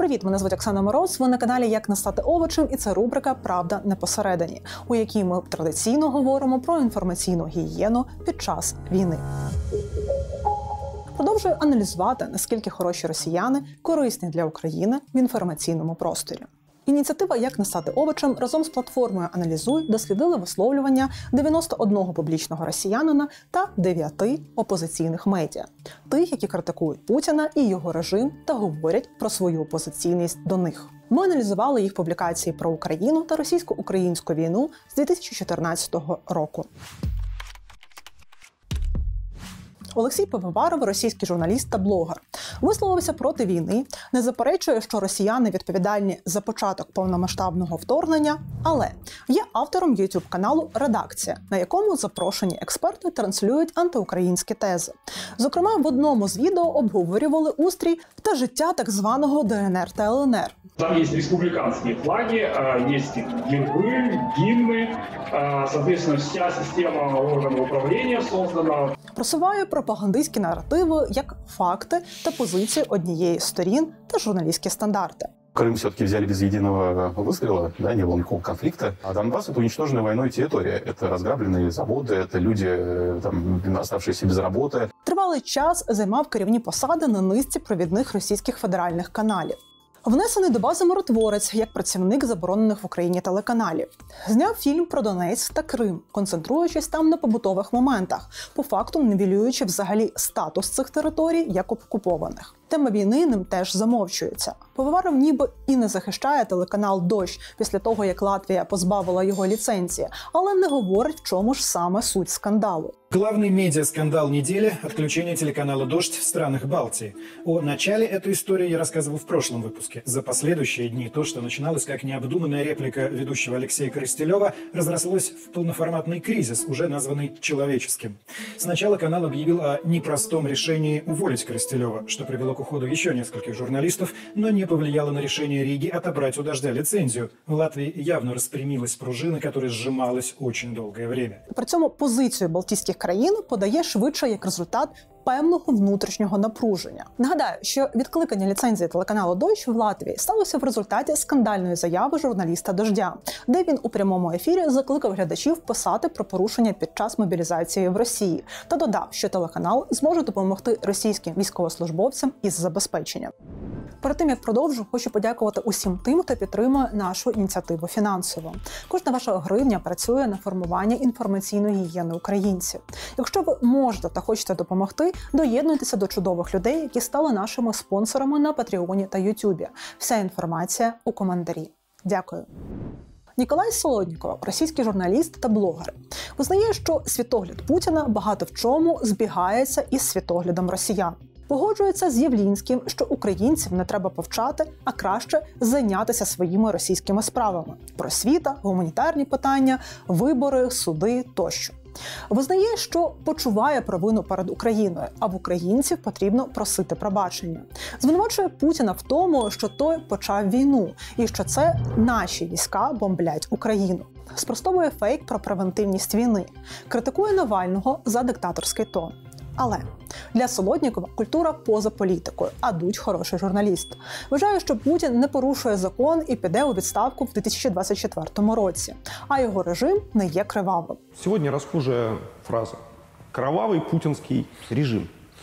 Привіт, мене звуть Оксана Мороз, ви на каналі «Як не стати овочем» і це рубрика «Правда не посередині», у якій ми традиційно говоримо про інформаційну гігієну під час війни. Продовжую аналізувати, наскільки хороші росіяни корисні для України в інформаційному просторі. Ініціатива «Як не стати овочем» разом з платформою «Аналізуй» дослідили висловлювання 91 публічного росіянина та 9 опозиційних медіа. Тих, які критикують Путіна і його режим та говорять про свою опозиційність до них. Ми аналізували їх публікації про Україну та російсько-українську війну з 2014 року. Олексій Пивоваров, російський журналіст та блогер, висловився проти війни, не заперечує, що росіяни відповідальні за початок повномасштабного вторгнення, але є автором YouTube-каналу «Редакція», на якому запрошені експерти транслюють антиукраїнські тези. Зокрема, в одному з відео обговорювали устрій та життя так званого ДНР та ЛНР. Там есть республиканские флаги, есть гербы, гимны, соответственно, вся система органов управления создана. Просуває пропагандистські наративи як факти та позиції однієї з сторін та журналістські стандарти. Крым все-таки взяли без единого выстрела, да, не было никакого конфликта. А Донбасс – это уничтоженная войной территория. Это разграбленные заводы, это люди, там, оставшиеся без работы. Тривалий час займав керівні посади на низці провідних російських федеральних каналів. Внесений до бази миротворець як працівник заборонених в Україні телеканалів. Зняв фільм про Донецьк та Крим, концентруючись там на побутових моментах, по факту нівелюючи взагалі статус цих територій як окупованих. Тема війни ним теж замовчується. Пивоваров ніби і не захищає телеканал «Дощ» після того, як Латвія позбавила його ліцензії, але не говорить, в чому ж саме суть скандалу. Главный медиаскандал недели – отключение телеканала «Дождь» в странах Балтии. О начале этой истории я рассказывал в прошлом выпуске. За последующие дни то, что начиналось как необдуманная реплика ведущего Алексея Коростелева, разрослось в полноформатный кризис, уже названный человеческим. Сначала канал объявил о непростом решении уволить Коростелева, что привело к уходу еще нескольких журналистов, но не повлияло на решение Риги отобрать у «Дождя» лицензию. В Латвии явно распрямилась пружина, которая сжималась очень долгое время. При цьому позицію балтійських країн подає швидше як результат певного внутрішнього напруження. Нагадаю, що відкликання ліцензії телеканалу «Дощ» в Латвії сталося в результаті скандальної заяви журналіста «Дождя», де він у прямому ефірі закликав глядачів писати про порушення під час мобілізації в Росії та додав, що телеканал зможе допомогти російським військовослужбовцям із забезпеченням. Перед тим, як продовжу, хочу подякувати усім тим, хто підтримує нашу ініціативу фінансово. Кожна ваша гривня працює на формування інформаційної гігієни українців. Якщо ви можете та хочете допомогти, доєднуйтеся до чудових людей, які стали нашими спонсорами на Патреоні та Ютубі. Вся інформація у коментарі. Дякую. Ніколай Солодніков, російський журналіст та блогер, визнає, що світогляд Путіна багато в чому збігається із світоглядом росіян. Погоджується з Явлінським, що українців не треба повчати, а краще зайнятися своїми російськими справами – просвіта, гуманітарні питання, вибори, суди тощо. Визнає, що почуває провину перед Україною, а в українців потрібно просити пробачення. Звинувачує Путіна в тому, що той почав війну і що це наші війська бомблять Україну. Спростовує фейк про превентивність війни. Критикує Навального за диктаторський тон. Але для Солоднікова культура поза політикою, а Дудь – хороший журналіст. Вважає, що Путін не порушує закон і піде у відставку в 2024 році, а його режим не є кривавим. Сьогодні розхожа фраза «кровавий путінський режим».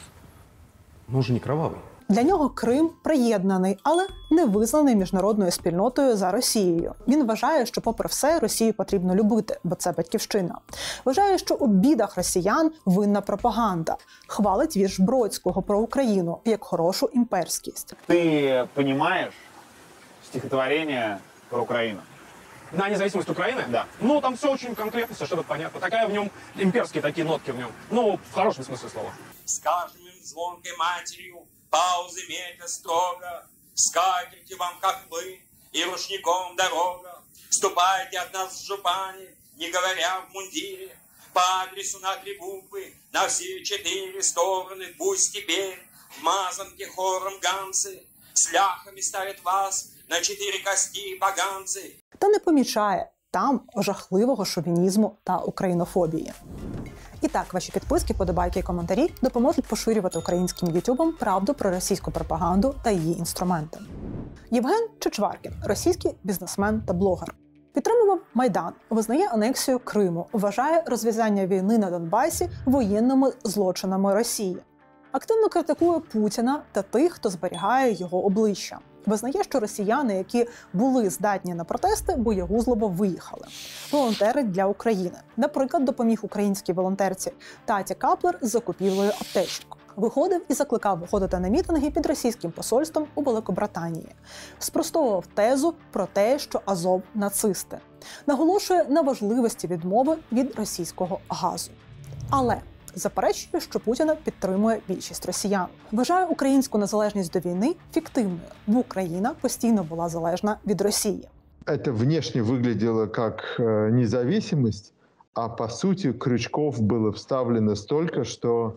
Ну ж не кровавий. Для нього Крим приєднаний, але не визнаний міжнародною спільнотою за Росією. Він вважає, що попри все Росію потрібно любити, бо це батьківщина. Вважає, що у бідах росіян винна пропаганда. Хвалить вірш Бродського про Україну як хорошу імперськість. Ти розумієш стихотворення про Україну? На независимость Украины? Да. Ну, там все очень конкретно, совершенно понятно. Такая в нем, имперские такие нотки в нем. Ну, в хорошем смысле слова. Скажем им звонкой матерью, паузы метя строго, скатерть вам, как мы, и рушником дорога. Ступайте от нас в жупане, не говоря в мундире, по адресу на 3 буквы, на все 4 стороны. Пусть теперь в мазанке хором ганцы с ляхами ставят вас на 4 кости поганцы. Та не помічає там жахливого шовінізму та українофобії. І так, ваші підписки, подобайки і коментарі допоможуть поширювати українським ютубом правду про російську пропаганду та її інструменти. Євген Чичваркін – російський бізнесмен та блогер. Підтримував Майдан, визнає анексію Криму, вважає розв'язання війни на Донбасі воєнними злочинами Росії. Активно критикує Путіна та тих, хто зберігає його обличчя. Визнає, що росіяни, які були здатні на протести, боягузливо виїхали. Волонтерить для України. Наприклад, допоміг українській волонтерці Таті Каплер з закупівлею аптечок. Виходив і закликав виходити на мітинги під російським посольством у Великобританії. Спростовував тезу про те, що Азов – нацисти. Наголошує на важливості відмови від російського газу. Але заперечує, що Путіна підтримує більшість росіян. Вважає українську незалежність до війни фіктивною, бо Україна постійно була залежна від Росії. Это внешне выглядело как независимость, а по сути крючков было вставлено столько, что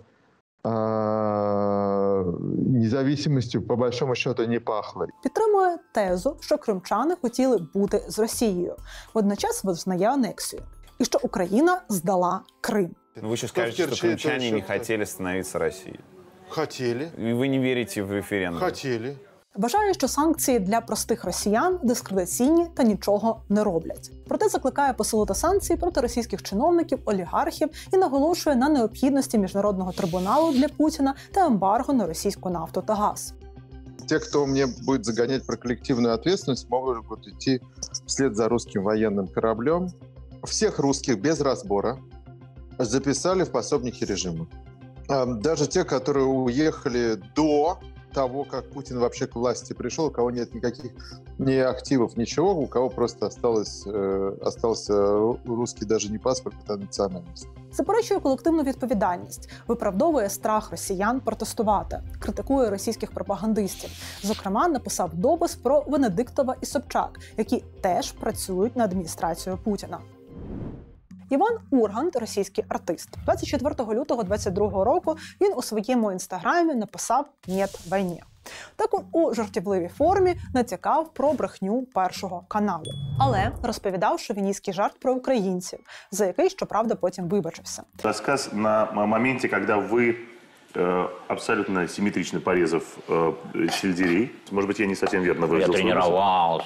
независимостью по большому счету не пахло. Підтримує тезу, що кримчани хотіли бути з Росією. Водночас визнає анексію. І що Україна здала Крим. Вы еще скажете, что крымчане не хотели становиться Россией. Хотели. И вы не верите в референдум. Хотели. Вважає, що санкції для простих росіян дискредитаційні та нічого не роблять. Проте закликає посилити санкції проти російських чиновників, олігархів і наголошує на необхідності міжнародного трибуналу для Путіна та ембарго на російську нафту та газ. Те, кто мне будет загонять про коллективную ответственность, могут идти вслед за русским военным кораблем. Всех русских без разбора записали в пособники режима. Даже те, которые уехали до того, как Путин вообще к власти пришел, у кого нет никаких ни активов, ничего, у кого просто остался русский даже не паспорт, а национальность. Заперечує колективну відповідальність, виправдовує страх росіян протестувати, критикує російських пропагандистів. Зокрема, написав допис про Венедиктова і Собчак, які теж працюють на адміністрацію Путіна. Іван Ургант – російський артист. 24 лютого 2022 року він у своєму інстаграмі написав «Нєт війні». Так у жартівливій формі натякав про брехню Першого каналу. Але розповідав шовіністський жарт про українців, за який, щоправда, потім вибачився. Рассказ на моменте, когда вы абсолютно симметрично порезав сельдерей. Может быть, я не совсем верно выразился. Я тренировался.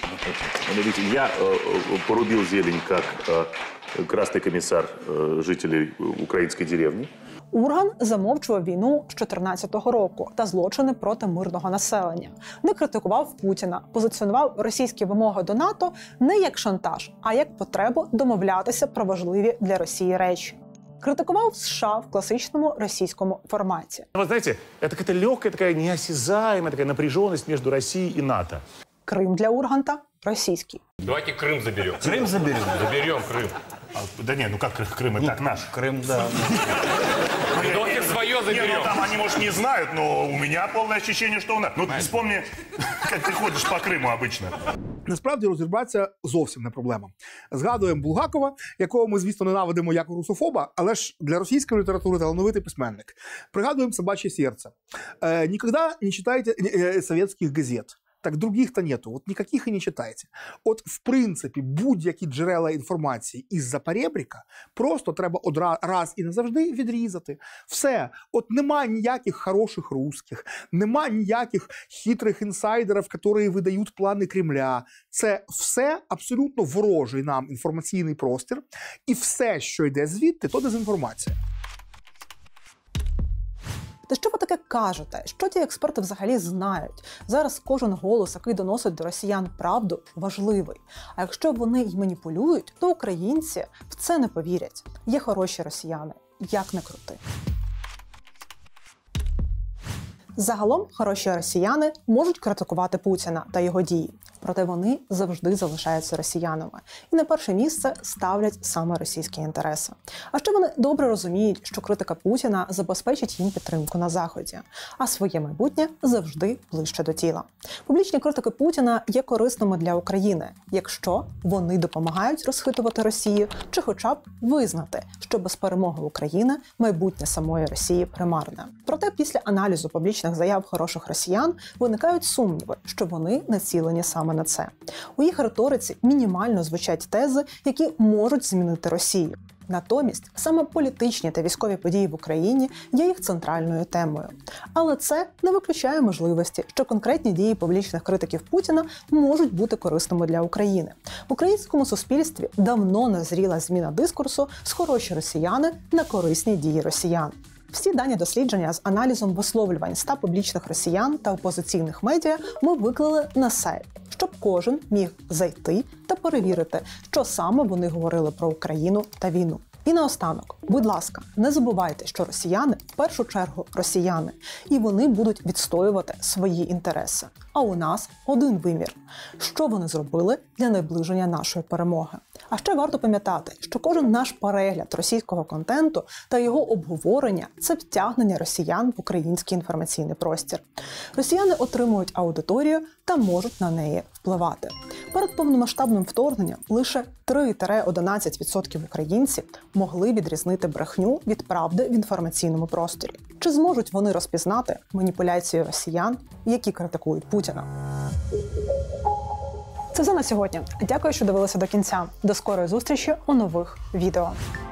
Я порубил зелень, как красный комиссар жителей украинской деревни. Урган замовчував війну з 2014 року та злочини проти мирного населення. Не критикував Путіна, позиціонував російські вимоги до НАТО не як шантаж, а як потребу домовлятися про важливі для Росії речі. Критикував США в классичному российском формате. Вы знаете, это какая-то легкая, такая неосязаемая такая напряженность между Россией и НАТО. Крым для Урганта российский. Давайте Крым заберем. Крым заберем? Заберем Крым. Да нет, ну как Крым, это так наш. Крым, да. Давайте свое заберем. Там они, может, не знают, но у меня полное ощущение, что у нас. Ну, вспомни, как ты ходишь по Крыму обычно. Насправді розібратися зовсім не проблема. Згадуємо Булгакова, якого ми, звісно, ненавидимо як русофоба, але ж для російської літератури талановитий письменник. Пригадуємо «Собачье сердце». Никогда не читайте советских газет. Так других-то нету, от никаких і не читайте. От, в принципі, будь-які джерела інформації із-за перебріка просто треба раз і назавжди відрізати. Все. От нема ніяких хороших русських, нема ніяких хитрих інсайдерів, які видають плани Кремля. Це все абсолютно ворожий нам інформаційний простір, і все, що йде звідти, то дезінформація. Та що ви таке кажете? Що ті експерти взагалі знають? Зараз кожен голос, який доносить до росіян правду, важливий. А якщо вони й маніпулюють, то українці в це не повірять. Є хороші росіяни. Як не крути. Загалом, хороші росіяни можуть критикувати Путіна та його дії. Проте вони завжди залишаються росіянами. І на перше місце ставлять саме російські інтереси. А ще вони добре розуміють, що критика Путіна забезпечить їм підтримку на Заході. А своє майбутнє завжди ближче до тіла. Публічні критики Путіна є корисними для України, якщо вони допомагають розхитувати Росію, чи хоча б визнати, що без перемоги України майбутнє самої Росії примарне. Проте після аналізу публічних заяв хороших росіян виникають сумніви, що вони націлені саме на це. У їх риториці мінімально звучать тези, які можуть змінити Росію. Натомість саме політичні та військові події в Україні є їх центральною темою. Але це не виключає можливості, що конкретні дії публічних критиків Путіна можуть бути корисними для України. В українському суспільстві давно назріла зміна дискурсу з «хороші росіяни» на «корисні дії росіян». Всі дані дослідження з аналізом висловлювань 100 публічних росіян та опозиційних медіа ми виклали на сайт, щоб кожен міг зайти та перевірити, що саме вони говорили про Україну та війну. І наостанок, будь ласка, не забувайте, що росіяни в першу чергу росіяни, і вони будуть відстоювати свої інтереси. А у нас один вимір – що вони зробили для наближення нашої перемоги. А ще варто пам'ятати, що кожен наш перегляд російського контенту та його обговорення – це втягнення росіян в український інформаційний простір. Росіяни отримують аудиторію та можуть на неї впливати. Перед повномасштабним вторгненням лише 3-11% українців могли відрізнити брехню від правди в інформаційному просторі. Чи зможуть вони розпізнати маніпуляції росіян, які критикують Путіна? Це все на сьогодні. Дякую, що дивилися до кінця. До скорої зустрічі у нових відео.